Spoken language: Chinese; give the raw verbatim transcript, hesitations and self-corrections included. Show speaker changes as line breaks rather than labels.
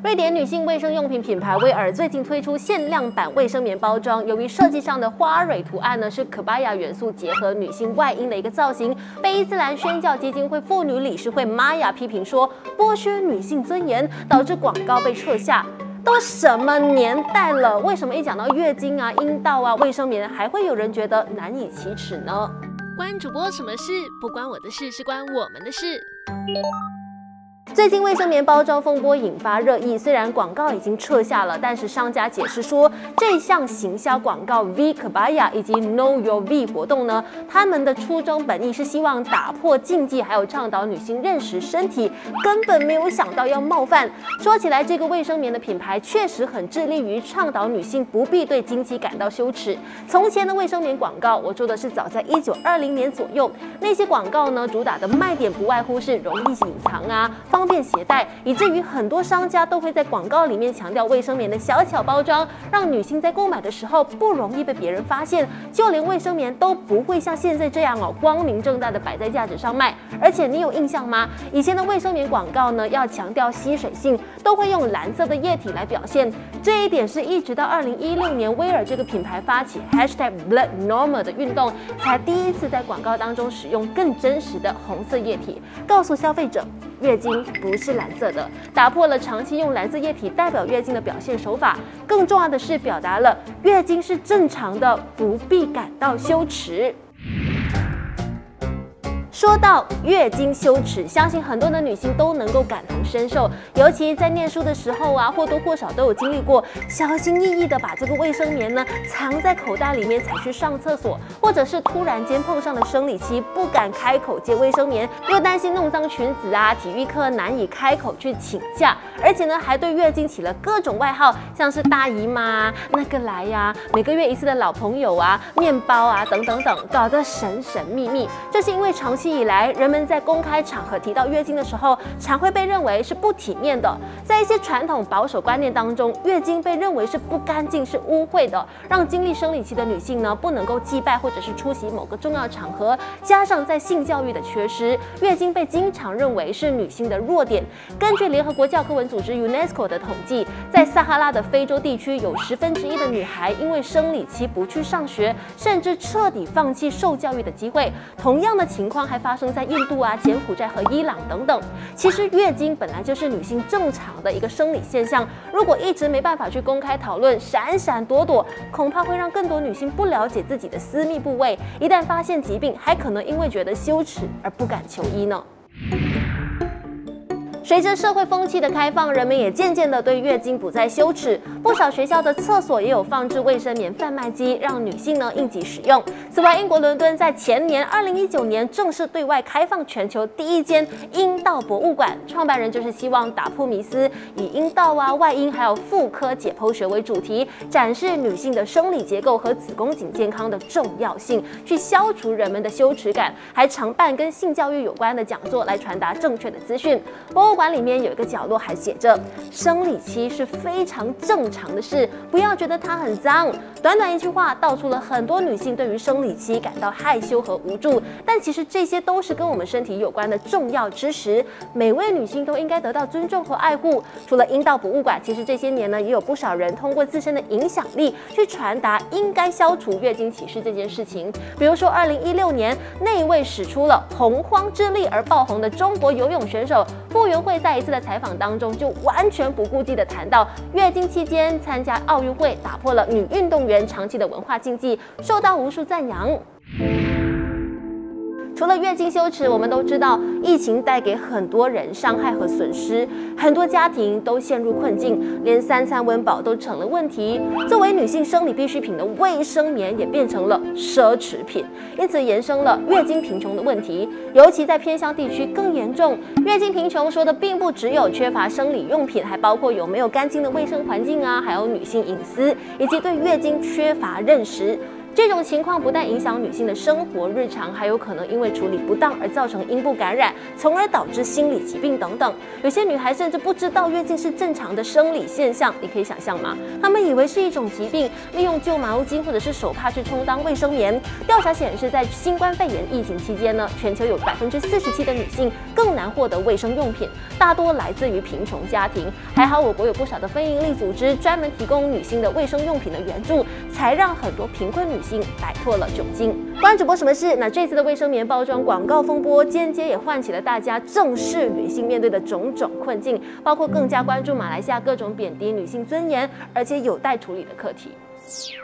瑞典女性卫生用品品牌威尔最近推出限量版卫生棉包装，由于设计上的花蕊图案呢是可巴亚元素结合女性外阴的一个造型，被伊斯兰宣教基金会妇女理事会玛雅批评说剥削女性尊严，导致广告被撤下。都什么年代了，为什么一讲到月经啊、阴道啊、卫生棉，还会有人觉得难以启齿呢？
关主播什么事？不关我的事，是关我们的事。
最近卫生棉包装风波引发热议，虽然广告已经撤下了，但是商家解释说，这项行销广告 V Kebaya 以及 Know Your V 活动呢，他们的初衷本意是希望打破禁忌，还有倡导女性认识身体，根本没有想到要冒犯。说起来，这个卫生棉的品牌确实很致力于倡导女性不必对经期感到羞耻。从前的卫生棉广告，我说的是早在一九二零年左右，那些广告呢，主打的卖点不外乎是容易隐藏啊。方便携带，以至于很多商家都会在广告里面强调卫生棉的小巧包装，让女性在购买的时候不容易被别人发现。就连卫生棉都不会像现在这样哦，光明正大的摆在架子上卖。而且你有印象吗？以前的卫生棉广告呢，要强调吸水性，都会用蓝色的液体来表现。这一点是一直到二零一六年，威尔这个品牌发起 hashtag Blood Normal 的运动，才第一次在广告当中使用更真实的红色液体，告诉消费者。月经不是蓝色的，打破了长期用蓝色液体代表月经的表现手法。更重要的是，表达了月经是正常的，不必感到羞耻。说到月经羞耻，相信很多的女性都能够感同身受，尤其在念书的时候啊，或多或少都有经历过，小心翼翼的把这个卫生棉呢藏在口袋里面才去上厕所，或者是突然间碰上了生理期，不敢开口接卫生棉，又担心弄脏裙子啊，体育课难以开口去请假，而且呢还对月经起了各种外号，像是大姨妈、那个来呀、啊、每个月一次的老朋友啊、面包啊等等等，搞得神神秘秘。这是因为长期以来，人们在公开场合提到月经的时候，常会被认为是不体面的。在一些传统保守观念当中，月经被认为是不干净、是污秽的，让经历生理期的女性呢不能够祭拜或者是出席某个重要场合。加上在性教育的缺失，月经被经常认为是女性的弱点。根据联合国教科文组织 UNESCO 的统计，在撒哈拉的非洲地区，有十分之一的女孩因为生理期不去上学，甚至彻底放弃受教育的机会。同样的情况还发生在印度啊、柬埔寨和伊朗等等。其实月经本来就是女性正常的一个生理现象，如果一直没办法去公开讨论，闪闪躲躲，恐怕会让更多女性不了解自己的私密部位，一旦发现疾病，还可能因为觉得羞耻而不敢求医呢。随着社会风气的开放，人们也渐渐的对月经不再羞耻。不少学校的厕所也有放置卫生棉贩卖机，让女性呢应急使用。此外，英国伦敦在前年二零一九年正式对外开放全球第一间阴道博物馆，创办人就是希望打破迷思，以阴道啊、外阴还有妇科解剖学为主题，展示女性的生理结构和子宫颈健康的重要性，去消除人们的羞耻感，还常办跟性教育有关的讲座来传达正确的资讯。博物馆里面有一个角落还写着：生理期是非常正常的事，不要觉得它很脏。短短一句话，道出了很多女性对于生理期感到害羞和无助，但其实这些都是跟我们身体有关的重要知识，每位女性都应该得到尊重和爱护。除了阴道博物馆，其实这些年呢，也有不少人通过自身的影响力去传达应该消除月经歧视这件事情。比如说，二零一六年那一位使出了洪荒之力而爆红的中国游泳选手傅园慧，在一次的采访当中，就完全不顾忌地谈到，月经期间参加奥运会，打破了女运动员长期的文化禁忌，受到无数赞扬。除了月经羞耻，我们都知道疫情带给很多人伤害和损失，很多家庭都陷入困境，连三餐温饱都成了问题。作为女性生理必需品的卫生棉也变成了奢侈品，因此延伸了月经贫穷的问题，尤其在偏乡地区更严重。月经贫穷说的并不只有缺乏生理用品，还包括有没有干净的卫生环境啊，还有女性隐私，以及对月经缺乏认识。 这种情况不但影响女性的生活日常，还有可能因为处理不当而造成阴部感染，从而导致心理疾病等等。有些女孩甚至不知道月经是正常的生理现象，你可以想象吗？她们以为是一种疾病，利用旧毛巾或者是手帕去充当卫生棉。调查显示，在新冠肺炎疫情期间呢，全球有百分之四十七的女性更难获得卫生用品，大多来自于贫穷家庭。还好我国有不少的非营利组织专门提供女性的卫生用品的援助，才让很多贫困女性摆脱了窘境。关主播什么事？那这次的卫生棉包装广告风波，间接也唤起了大家正视女性面对的种种困境，包括更加关注马来西亚各种贬低女性尊严而且有待处理的课题。